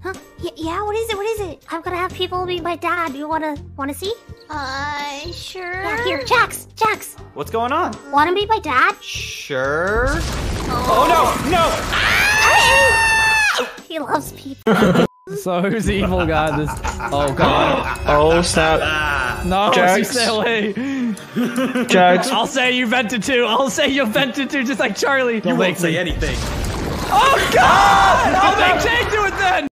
Huh? Yeah, what is it? What is it? I'm gonna have people meet my dad. You wanna see? Sure. Yeah, here, Jax. What's going on? Wanna meet my dad? Sure. Oh no! He loves people. So who's the evil guy? This. Oh god. Oh snap! No, Jax. stay away. Jax. I'll say you vented too. I'll say you vented too, just like Charlie. You won't say anything. Oh god! I'll make Jake do it then.